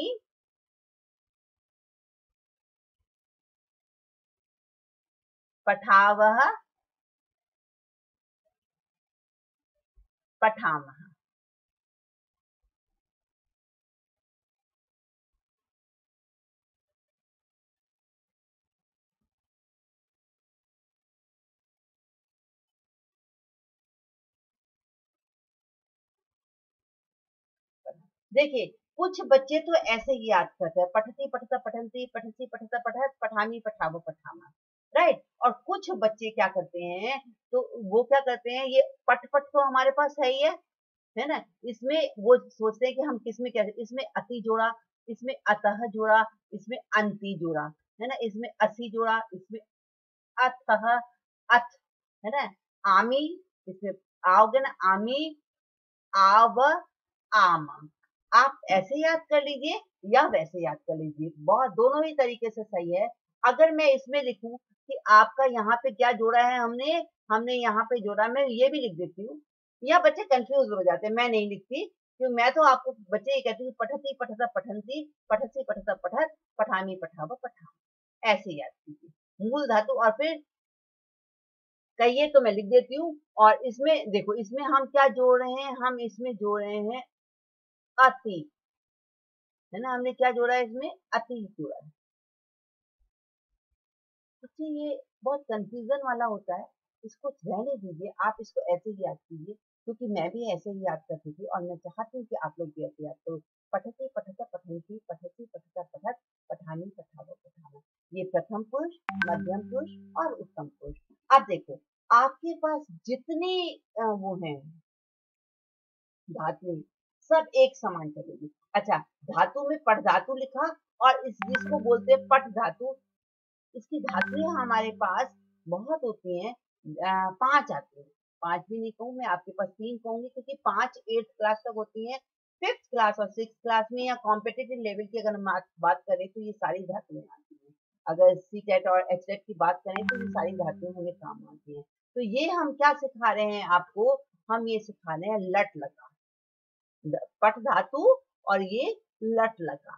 पठावह पठामह। देखिए कुछ बच्चे तो ऐसे ही याद करते हैं, पठती पठता पठंती, पठसी पठता पठत, पठामी पठावो पठामा, राइट। और कुछ बच्चे क्या करते हैं, तो वो क्या करते हैं, ये पट पट तो हमारे पास है ना, इसमें वो सोचते हैं कि हम किसमें क्या, इसमें अति जोड़ा, इसमें अतः जोड़ा, इसमें अंति जोड़ा, है ना, इसमें असी जोड़ा, इसमें अतः अथ, है ना, आमी, इसमें आओगे ना, आमी आव आम। आप ऐसे याद कर लीजिए या वैसे याद कर लीजिए, बहुत दोनों ही तरीके से सही है। अगर मैं इसमें लिखूं कि आपका यहाँ पे क्या जोड़ा है, हमने हमने यहाँ पे जोड़ा, मैं ये भी लिख देती हूँ, या बच्चे कंफ्यूज हो जाते हैं, मैं नहीं लिखती, क्योंकि मैं तो आपको बच्चे ये कहती हूँ, पठती पठता पठंती, पठसी पठता पठत, पठामी पठाव पठाम, ऐसे याद कीजिए मूल धातु। और फिर कहिए तो मैं लिख देती हूँ। और इसमें देखो, इसमें हम क्या जोड़ रहे हैं, हम इसमें जोड़ रहे हैं अति, है ना, हमने क्या जोड़ा है, इसमें अति जोड़ा है। तो ये बहुत कंफ्यूजन वाला होता है, इसको रहने दीजिए, आप इसको ऐसे ही याद कीजिए, क्योंकि मैं भी ऐसे ही याद करती थी और मैं चाहती हूँ कि आप लोग भी ऐसे याद करो। पठती पठता पठंती, पठती पठता पठत, पठानी पठावो पठाना, ये प्रथम पुरुष, मध्यम पुरुष और उत्तम पुरुष। अब देखो, आपके पास जितनी वो हैं धातु, सब एक समान चलेगी। अच्छा, धातु में पट धातु लिखा, और इस जिसको बोलते हैं पट धातु, इसकी धातुएं हमारे पास बहुत होती हैं, 5 आती हैं, 5 भी नहीं कहूँ मैं, आपके पास 3 कहूंगी, क्योंकि 5 8th क्लास तक होती हैं। 5th क्लास और 6th क्लास में या कॉम्पिटिटिव लेवल की अगर हम बात करें तो ये सारी धातुएं आती हैं। अगर सी-टेट और एच-टेट की बात करें तो ये सारी धातुएं हमें काम आती हैं। तो ये हम क्या सिखा रहे हैं आपको, हम ये सिखा रहे हैं लट लगा, पट धातु, और ये लट लगा।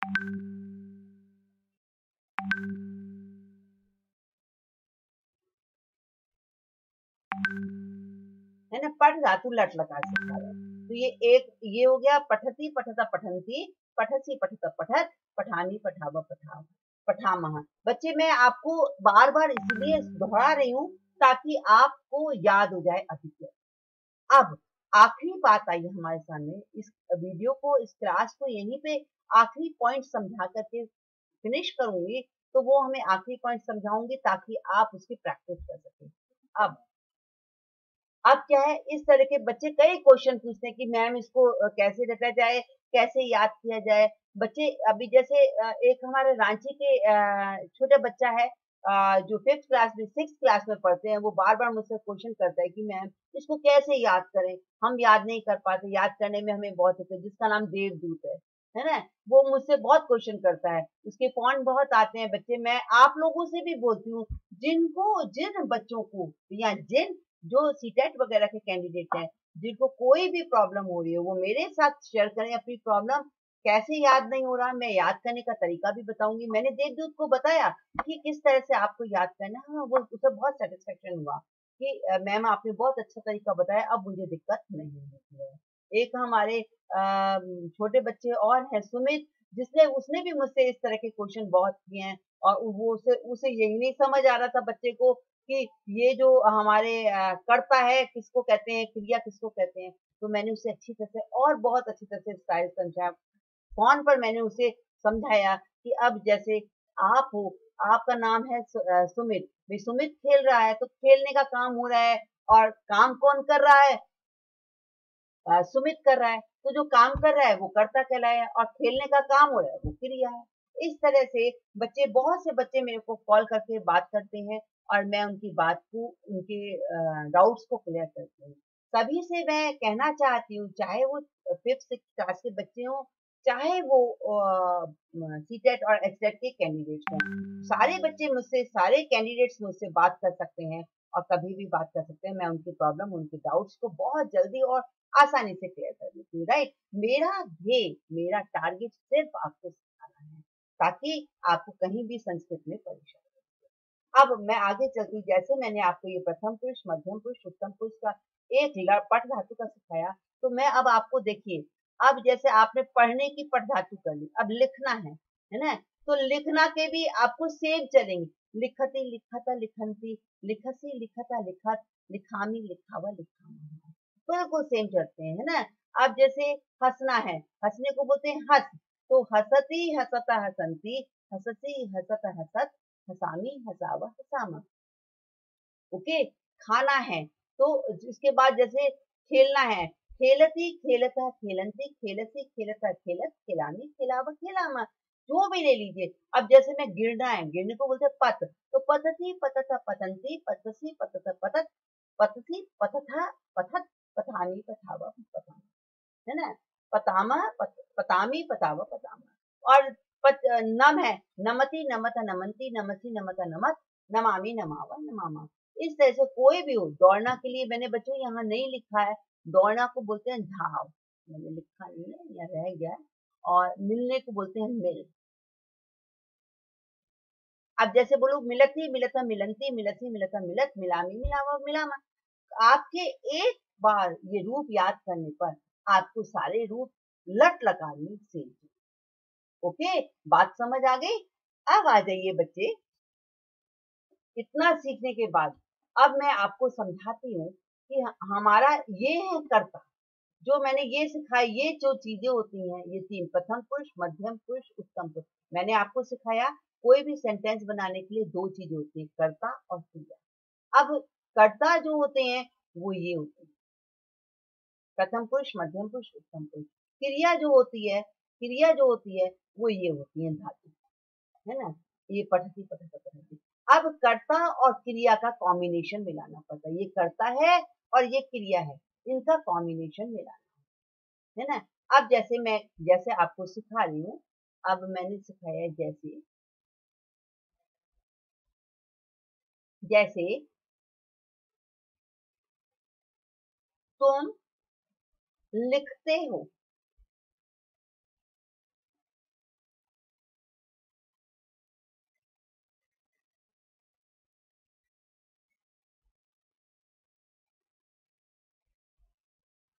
है ना, पठ धातु लट लकार से खा रहे हैं। तो ये हो गया पठती पठता पठंती, पठसी पठत पठत, पठानी पठावा पठाव पठामह। बच्चे मैं आपको बार बार इसलिए दोहरा रही हूँ ताकि आपको याद हो जाए अधिक। अब आखिरी बात आई हमारे सामने, इस वीडियो को, इस क्लास को यहीं पे आखिरी पॉइंट समझा करके फिनिश करूंगी। तो वो हमें आखिरी पॉइंट समझाऊंगी ताकि आप उसकी प्रैक्टिस कर सकें। अब अब क्या है, इस तरह के बच्चे कई क्वेश्चन पूछते हैं कि मैम इसको कैसे रटा जाए, कैसे याद किया जाए। बच्चे अभी जैसे एक हमारे रांची के छोटे बच्चा है, जो 5th क्लास में 6th क्लास में पढ़ते हैं, वो बार बार मुझसे क्वेश्चन करता है कि मैम इसको कैसे याद करें, हम याद नहीं कर पाते, याद करने में हमें बहुत दिक्कत, जिसका नाम देवदूत है ना। वो मुझसे बहुत क्वेश्चन करता है, उसके पॉइंट बहुत आते हैं बच्चे। मैं आप लोगों से भी बोलती हूँ, जिन बच्चों को या जिन जो सीटेट वगैरह के कैंडिडेट हैं, जिनको कोई भी प्रॉब्लम हो रही है, वो मेरे साथ शेयर करें अपनी प्रॉब्लम। कैसे याद नहीं हो रहा, मैं याद करने का तरीका भी बताऊंगी। मैंने देवदूत को बताया कि किस तरह से आपको याद करना है। हाँ, वो उसे बहुत सेटिस्फेक्शन हुआ कि मैम आपने बहुत अच्छा तरीका बताया, अब मुझे दिक्कत नहीं होती है। एक हमारे छोटे बच्चे और हैं, सुमित, जिसने उसने भी मुझसे इस तरह के क्वेश्चन बहुत किए हैं। और वो उसे उसे यही नहीं समझ आ रहा था बच्चे को कि ये जो हमारे कर्ता है किसको कहते हैं, क्रिया किसको कहते हैं। तो मैंने उसे अच्छी तरह से और बहुत अच्छी तरह से स्टाइल समझाया। फोन पर मैंने उसे समझाया कि अब जैसे आप हो, आपका नाम है सुमित, भाई सुमित खेल रहा है तो खेलने का काम हो रहा है, और काम कौन कर रहा है, सुमित कर रहा है। तो जो काम कर रहा है वो कर्ता कहलाया, और खेलने का काम हो रहा है वो क्रिया है। इस तरह से बच्चे, बहुत से बच्चे मेरे को कॉल करके बात करते हैं, और मैं उनकी बात को, उनके डाउट्स को क्लियर करती हूँ। सभी से मैं कहना चाहती हूँ, चाहे वो 5th 6th क्लास के बच्चे हों, चाहे वो सीटेट और एचटेट के कैंडिडेट्स हों, सारे बच्चे मुझसे, सारे कैंडिडेट्स मुझसे बात कर सकते हैं, और कभी भी बात कर सकते हैं। मैं उनकी प्रॉब्लम, उनके डाउट्स को बहुत जल्दी और आसानी से क्लियर कर देती हूँ। राइट, मेरा ध्येय, मेरा टारगेट सिर्फ आपको सिखाना है, ताकि आपको कहीं भी संस्कृत में परेशानी। अब मैं आगे चलती हूँ। जैसे मैंने आपको ये प्रथम पुरुष, मध्यम पुरुष, उत्तम पुरुष का एक पठ धातु का सिखाया, तो मैं अब आपको देखिए, अब जैसे आपने पढ़ने की पठ धातु कर ली, अब लिखना है ना। तो लिखना के भी आपको सेम चलेंगे, लिखती लिखता लिखंती, लिखसी लिखता लिखत, लिखामी लिखावा लिखामा, बिल्कुल सेम चलते हैं, है ना। अब जैसे हंसना है, हंसने को बोलते हैं हंस, तो हसती हसता हसंती, हससी हसत हसत, हसामी हसावा हसामा। ओके। खाना है, तो इसके बाद जैसे खेलना है, खेलती खेलता खेलंती, खेलसी खेलता खेलत, खिलामी खिलावा खिलामा, जो भी ले लीजिए। अब जैसे मैं गिरना है, गिरने को बोलते हैं पत, तो पतती पतता पतंती, पतसी पतता पतत, पतसी पतथा पथत, पठानी पठावा पठामा, है ना। पतामा पतामी पतावा पतामा। और नम है, नमति नमत नमंती, नमसी नमत नमत, नमामि नमावा नमामा। इस तरह से कोई भी हो, दौड़ना के लिए मैंने बच्चों यहाँ नहीं लिखा है, दौड़ना को बोलते हैं धाव, मैंने लिखा नहीं है या रह गया है। और मिलने को बोलते हैं मिल। अब जैसे बोलो मिलती मिलता मिलंती, मिलसी मिलता मिलत, मिलामी मिलावा मिलामा। आपके एक बार ये रूप याद करने पर आपको सारे रूप लट लकार में सेम। ओके, बात समझ आ गई। अब आ जाइए बच्चे, इतना सीखने के बाद अब मैं आपको समझाती हूँ कि हमारा ये है कर्ता, जो मैंने ये सिखाया, ये जो चीजें होती हैं, ये तीन, प्रथम पुरुष, मध्यम पुरुष, उत्तम पुरुष। मैंने आपको सिखाया कोई भी सेंटेंस बनाने के लिए दो चीजें होती है, कर्ता और क्रिया। अब कर्ता जो होते हैं वो ये होते हैं, प्रथम पुरुष, मध्यम पुरुष, उत्तम पुरुष। क्रिया जो होती है, क्रिया जो होती है वो ये होती है धातु, है ना। ये पठती पठत पठती। अब कर्ता और क्रिया का कॉम्बिनेशन मिलाना पड़ता है। ये कर्ता है और ये क्रिया है, इनका कॉम्बिनेशन मिलाना है ना। अब जैसे मैं, जैसे आपको सिखा रही हूँ, अब मैंने सिखाया है जैसे, जैसे तुम लिखते हो,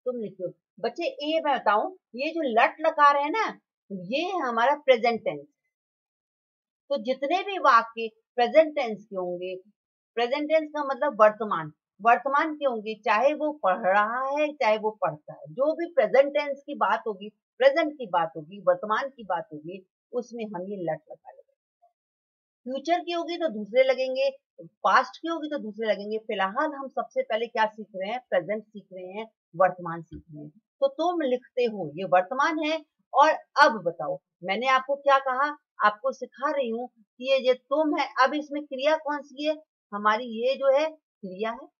तुम लिखो। बच्चे ये मैं बताऊं, ये जो लट लकार है ना, ये है हमारा प्रेजेंट टेंस। तो जितने भी वाक्य प्रेजेंट टेंस के होंगे, प्रेजेंट टेंस का मतलब वर्तमान, वर्तमान के होंगे, चाहे वो पढ़ रहा है चाहे वो पढ़ता है, जो भी प्रेजेंट टेंस की बात होगी, प्रेजेंट की बात होगी, वर्तमान की बात होगी, उसमें हम ये लट लगा लेंगे। फ्यूचर की होगी तो दूसरे लगेंगे, पास्ट की होगी तो दूसरे लगेंगे। फिलहाल हम सबसे पहले क्या सीख रहे हैं, प्रेजेंट सीख रहे हैं, वर्तमान सीख रहे हैं। तो तुम लिखते हो, ये वर्तमान है। और अब बताओ, मैंने आपको क्या कहा, आपको सिखा रही हूँ कि ये तुम है। अब इसमें क्रिया कौन सी है, हमारी ये जो है क्रिया है,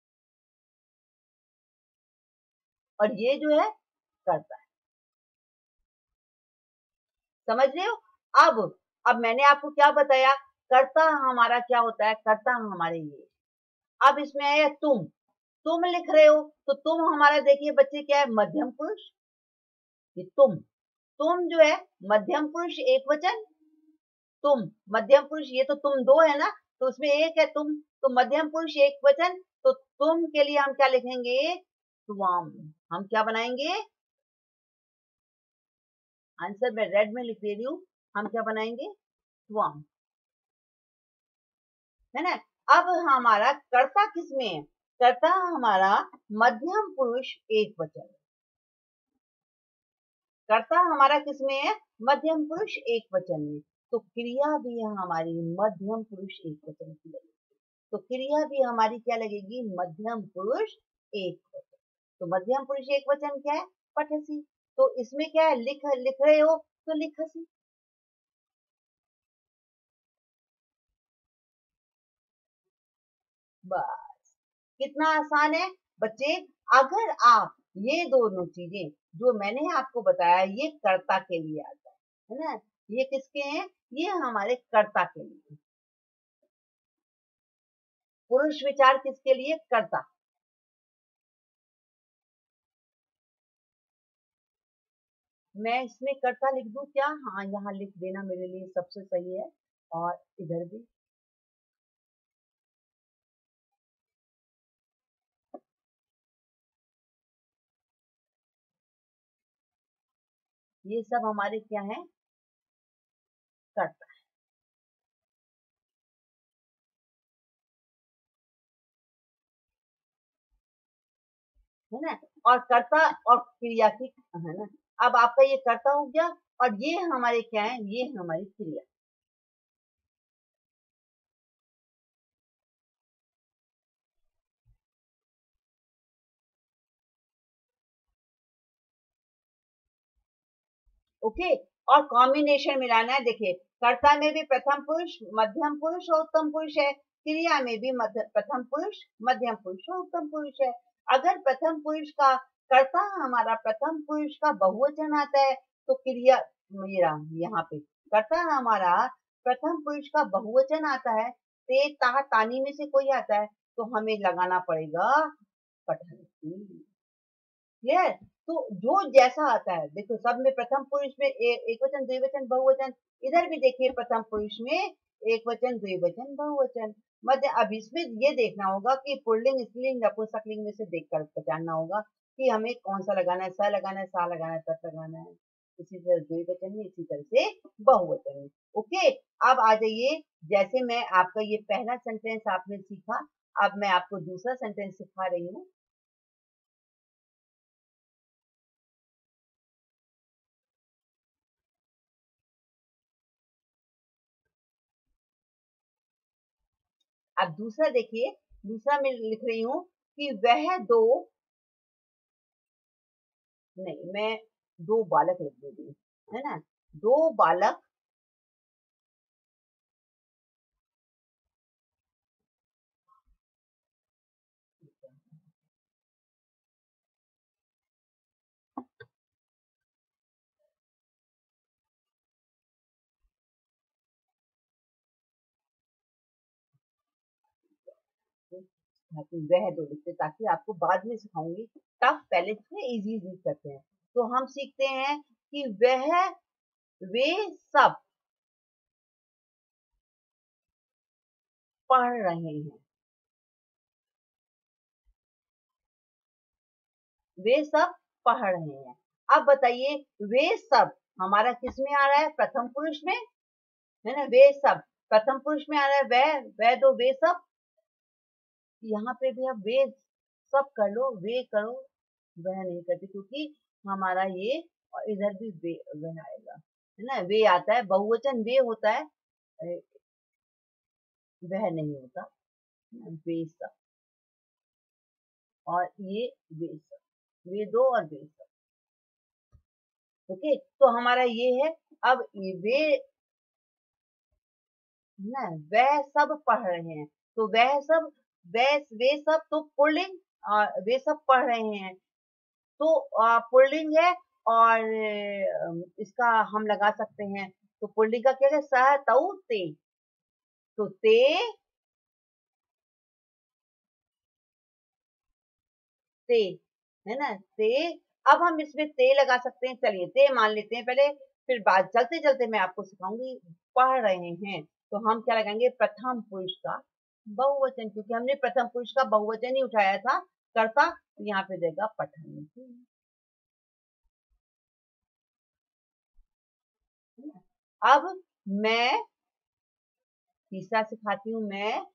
और ये जो है कर्ता है। समझ रहे हो? अब मैंने आपको क्या बताया, कर्ता हमारा क्या होता है, कर्ता हमारे ये। अब इसमें आया तुम लिख रहे हो, तो तुम हमारा देखिए बच्चे क्या है, मध्यम पुरुष। ये तुम जो है मध्यम पुरुष एक वचन, तुम मध्यम पुरुष, ये तो तुम दो है ना, तो उसमें एक है तुम, तो मध्यम पुरुष एक वचन। तो तुम के लिए हम क्या लिखेंगे, त्वम। हम क्या बनाएंगे, आंसर मैं रेड में लिख दे रही हूँ, हम क्या बनाएंगे, त्वम, है ना। अब हमारा कर्ता किसमें है, कर्ता हमारा मध्यम पुरुष एक वचन, कर्ता हमारा किसमें है, मध्यम पुरुष एक वचन में। तो क्रिया भी है हमारी मध्यम पुरुष एक वचन की लगेगी। तो क्रिया भी हमारी क्या लगेगी, मध्यम पुरुष एक वचन। तो मध्यम पुरुष एक वचन क्या है, पठसी। तो इसमें क्या है, लिख रहे हो तो लिखसी। बस, कितना आसान है बच्चे। अगर आप ये दोनों चीजें जो मैंने आपको बताया, ये कर्ता के लिए आता है ना, ये किसके हैं, ये हमारे कर्ता के लिए। पुरुष विचार किसके लिए, कर्ता। मैं इसमें कर्ता लिख दूं क्या, हाँ यहाँ लिख देना मेरे लिए सबसे सही है। और इधर भी, ये सब हमारे क्या है, कर्ता, है ना। और कर्ता और क्रिया की, है ना। अब आपका ये कर्ता हो गया, और ये हमारे क्या है, ये हमारी क्रिया। ओके। और कॉम्बिनेशन मिलाना है, देखिए कर्ता में भी प्रथम पुरुष मध्यम पुरुष और उत्तम पुरुष है, क्रिया में भी प्रथम पुरुष मध्यम पुरुष और उत्तम पुरुष है। अगर प्रथम पुरुष का, कर्ता हमारा प्रथम पुरुष का बहुवचन आता है, तो क्रिया, मेरा यहाँ पे कर्ता हमारा प्रथम पुरुष का बहुवचन आता है, ते ता तानी में से कोई आता है, तो हमें लगाना पड़ेगा पठन। क्लियर। तो जो जैसा आता है, देखो सब में प्रथम पुरुष में एक वचन द्विवचन बहुवचन, इधर भी देखिए प्रथम पुरुष में एक वचन द्विवचन बहुवचन, मध्य। अब इसमें ये देखना होगा कि पुल्लिंग स्त्रीलिंग नपुंसकलिंग में से देखकर पहचानना होगा कि हमें कौन सा लगाना है, स लगाना है, सा लगाना है, तत् लगाना है। इसी तरह द्विवचन में, इसी तरह से बहुवचन में। ओके। अब आ जाइए, जैसे मैं आपका ये पहला सेंटेंस आपने सीखा, अब मैं आपको दूसरा सेंटेंस सिखा रही हूँ। अब दूसरा देखिए, दूसरा मैं लिख रही हूँ कि वह दो, नहीं मैं दो बालक लिख देती हूँ, है ना। दो बालक, ताकि वह दो लिखते, ताकि आपको बाद में सिखाऊंगी, टफ पहले से इजी इजी करते हैं। तो हम सीखते हैं कि वह, वे सब पढ़ रहे हैं। वे सब पढ़ रहे हैं। अब बताइए वे सब हमारा किस में आ रहा है? प्रथम पुरुष में, है ना। वे सब प्रथम पुरुष में आ रहा है। वह दो वे सब, यहाँ पे भी आप वे सब कर लो, वे करो, वह नहीं करते क्योंकि हमारा ये, और इधर भी वे वह आएगा, है ना। वे आता है, बहुवचन वे होता है, वह नहीं होता, वे सब, और ये वे सब, वे दो और वे सब। ओके, तो हमारा ये है। अब ये वे ना, वह सब पढ़ रहे हैं, तो वह सब, वे सब तो पुल्लिंग, वे सब पढ़ रहे हैं, तो पुल्लिंग है, और इसका हम लगा सकते हैं, तो पुल्लिंग का क्या है? सह तऊ ते, तो ते, ते, है ना, ते। अब हम इसमें ते लगा सकते हैं, चलिए ते मान लेते हैं पहले, फिर बाद चलते चलते मैं आपको सिखाऊंगी। पढ़ रहे हैं, तो हम क्या लगाएंगे? प्रथम पुरुष का बहुवचन, क्योंकि हमने प्रथम पुरुष का बहुवचन ही उठाया था, कर्ता, तो यहाँ पे देगा पठन। अब मैं तीसरा सिखाती हूँ।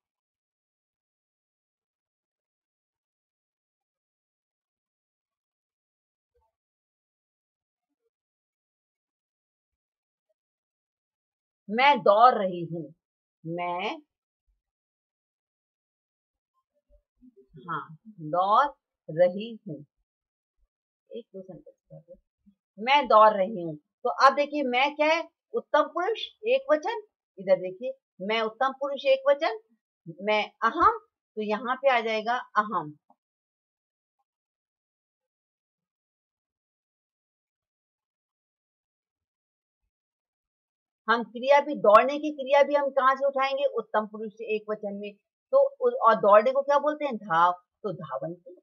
मैं दौड़ रही हूँ। मैं, हाँ, दौड़ रही हूँ। एक दो सेंटेंस कर दो। मैं दौड़ रही हूँ, तो अब देखिए मैं क्या है? उत्तम पुरुष एक वचन, इधर देखिए मैं उत्तम पुरुष एक वचन, मैं अहम, तो यहाँ पे आ जाएगा अहम। हम क्रिया भी, दौड़ने की क्रिया भी हम कहाँ से उठाएंगे? उत्तम पुरुष से एक वचन में, तो और दौड़ने को क्या बोलते हैं? धाव, तो धावन की।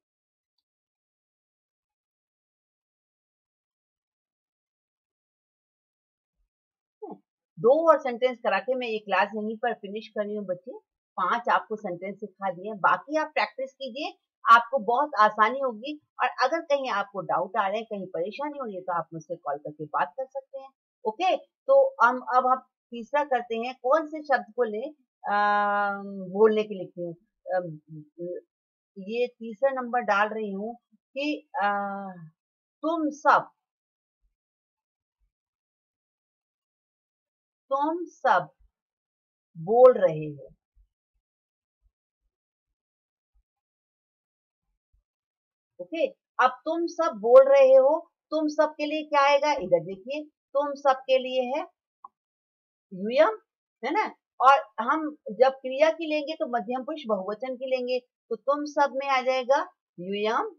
दो और सेंटेंस करा के मैं ये क्लास यहीं पर फिनिश कर रही हूँ बच्चे। 5 आपको सेंटेंस सिखा दिए, बाकी आप प्रैक्टिस कीजिए, आपको बहुत आसानी होगी। और अगर कहीं आपको डाउट आ रहे हैं, कहीं परेशानी हो रही है, तो आप मुझसे कॉल करके बात कर सकते हैं। ओके, तो हम तीसरा करते हैं। कौन से शब्द को लें? बोलने के लिखती हूँ। अम, ये तीसरा नंबर डाल रही हूँ कि तुम सब, तुम सब बोल रहे हो। ओके, अब तुम सब बोल रहे हो, तुम सब के लिए क्या आएगा? इधर देखिए, तुम सब के लिए है यूयम, है ना। और हम जब क्रिया की लेंगे तो मध्यम पुरुष बहुवचन की लेंगे, तो तुम सब में आ जाएगा यूयम।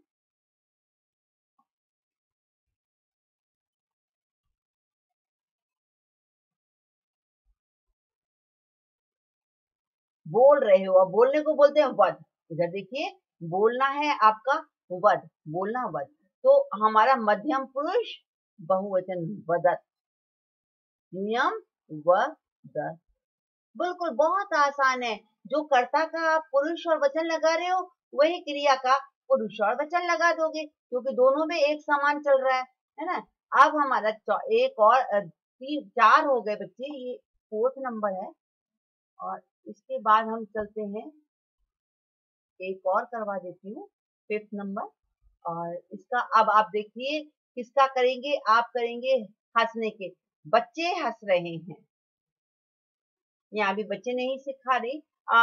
बोल रहे हो, और बोलने को बोलते हैं वध। इधर देखिए, बोलना है आपका वध, बोलना वध, तो हमारा मध्यम पुरुष बहुवचन वदत, यूयम वदत। बिल्कुल बहुत आसान है। जो कर्ता का आप पुरुष और वचन लगा रहे हो, वही क्रिया का पुरुष और वचन लगा दोगे, क्योंकि दोनों में एक समान चल रहा है ना। अब हमारा एक और 4 हो गए बच्चे, ये 4th नंबर है। और इसके बाद हम चलते हैं, एक और करवा देती हूँ, 5th नंबर। और इसका अब आप देखिए, किसका करेंगे? आप करेंगे हंसने के। बच्चे हंस रहे हैं, यहाँ भी बच्चे नहीं सिखा रही।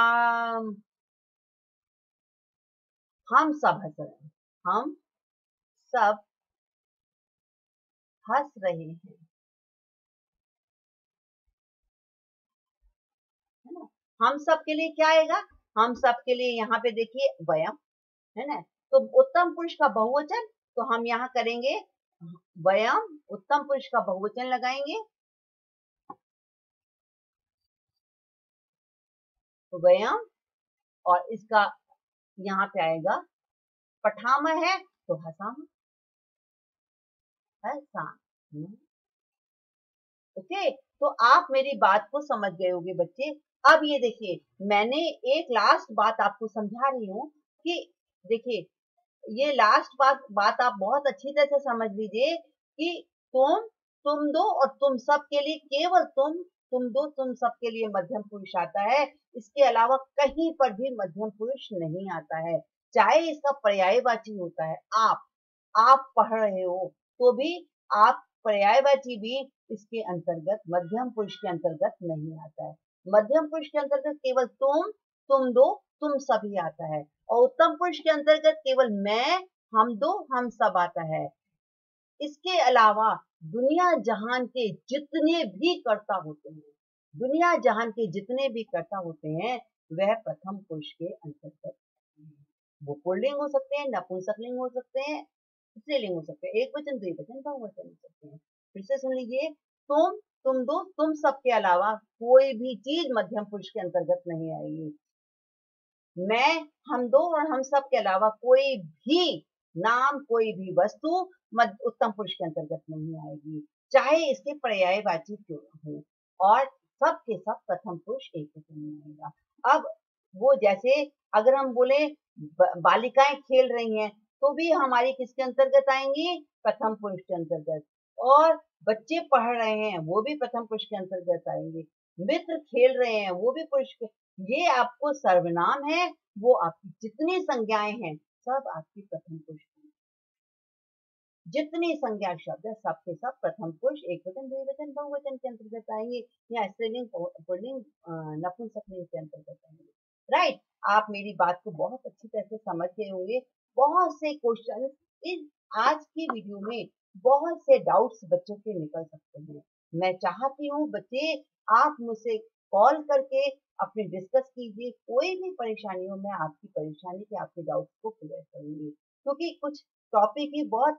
हम सब हंस रहे हैं, हम सब हंस रहे हैं, है ना। हम सब के लिए क्या आएगा? हम सब के लिए यहाँ पे देखिए वयम, है ना। तो उत्तम पुरुष का बहुवचन, तो हम यहाँ करेंगे वयम, उत्तम पुरुष का बहुवचन लगाएंगे, तो वयम। और इसका यहाँ पे आएगा पठामह है, तो हसाम, हसाम। ओके, तो आप मेरी बात को समझ गए होंगे बच्चे। अब ये देखिए, मैंने एक लास्ट बात आपको समझा रही हूँ कि देखिए, ये लास्ट बात आप बहुत अच्छी तरह से समझ लीजिए कि तुम दो और तुम सब के लिए केवल तुम दो तुम सब के लिए मध्यम पुरुष आता है। इसके अलावा कहीं पर भी मध्यम पुरुष नहीं आता है। चाहे इसका पर्यायवाची होता है आप पढ़ रहे हो तो भी आप पर्यायवाची भी इसके अंतर्गत मध्यम पुरुष के अंतर्गत नहीं आता है। मध्यम पुरुष के अंतर्गत केवल तुम दो तुम सभी आता है और उत्तम पुरुष के अंतर्गत केवल मैं, हम दो, हम सब आता है। इसके अलावा दुनिया जहान के जितने भी कर्ता होते हैं, दुनिया जहान के जितने भी कर्ता होते हैं, वह प्रथम पुरुष के अंतर्गत हैं। वो पुल्लिंग हो सकते हैं, नपुंसकलिंग हो सकते हैं, स्त्रीलिंग हो सकते हैं, एकवचन, द्विवचन, बहुवचन हो सकते हैं। फिर से सुन लीजिए, तुम दो, तुम सब के अलावा कोई भी चीज मध्यम पुरुष के अंतर्गत नहीं आएगी। मैं, हम दो और हम सब के अलावा कोई भी नाम, कोई भी वस्तु उत्तम पुरुष के अंतर्गत नहीं आएगी, चाहे इसके पर्यायवाची क्यों न हो। और सब के सब प्रथम पुरुष एक वचन में आएगा। अब वो जैसे अगर हम बोले बालिकाएं खेल रही हैं तो भी हमारी किसके अंतर्गत आएंगी? प्रथम पुरुष के अंतर्गत। और बच्चे पढ़ रहे हैं वो भी प्रथम पुरुष के अंतर्गत आएंगे। मित्र खेल रहे हैं वो भी पुरुष के। ये आपको सर्वनाम है, वो आपकी जितनी संज्ञाएं हैं सब आपकी प्रथम पुरुष की। जितनी संज्ञा शब्द है सबके सब प्रथम पुरुष एकवचन, द्विवचन, बहुवचन के अंतर्गत आएंगे या स्त्रीलिंग, पुल्लिंग, नपुंसकलिंग के अंतर्गत आएंगे। राइट, आप मेरी बात को बहुत अच्छी तरह से समझ गए होंगे। बहुत से क्वेश्चन इस आज की वीडियो में, बहुत से डाउट्स बच्चों के निकल सकते हैं। मैं चाहती हूँ बच्चे आप मुझसे कॉल करके अपने डिस्कस कीजिए। कोई भी परेशानी हो, मैं आपकी परेशानी के आपके डाउट्स को क्लियर करूंगी, क्योंकि कुछ टॉपिक ही बहुत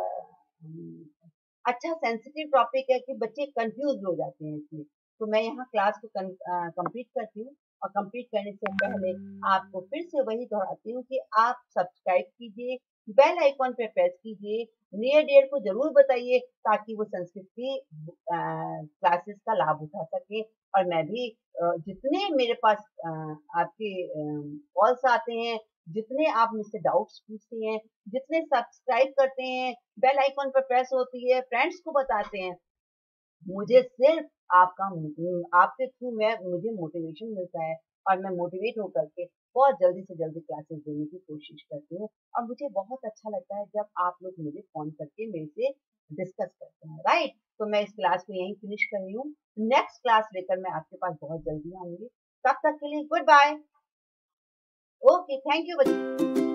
अच्छा सेंसिटिव टॉपिक है कि बच्चे कंफ्यूज हो जाते हैं इसमें। तो मैं यहाँ क्लास को कंप्लीट करती हूँ और कंप्लीट करने से पहले आपको फिर से वही दोहराती हूँ कि आप सब्सक्राइब कीजिए, बेल आइकॉन पे प्रेस कीजिए, नियर डियर को जरूर बताइए ताकि वो संस्कृत की क्लासेस का लाभ उठा सके। और मैं भी जितने मेरे पास आपके कॉल्स आते हैं, जितने आप मुझसे डाउट्स पूछते हैं, जितने सब्सक्राइब करते हैं, बेल आइकॉन पर प्रेस होती है, फ्रेंड्स को बताते हैं, मुझे सिर्फ आपके थ्रू मुझे मोटिवेशन मिलता है और मैं मोटिवेट होकर के बहुत जल्दी से जल्दी क्लासेस देने की कोशिश करती हूँ। और मुझे बहुत अच्छा लगता है जब आप लोग मुझे फोन करके मेरे से डिस्कस करते हैं। राइट, तो मैं इस क्लास को यहीं फिनिश कर रही हूँ। नेक्स्ट क्लास लेकर मैं आपके पास बहुत जल्दी आऊंगी। तब तक के लिए good bye. Okay, thank you बच्चों।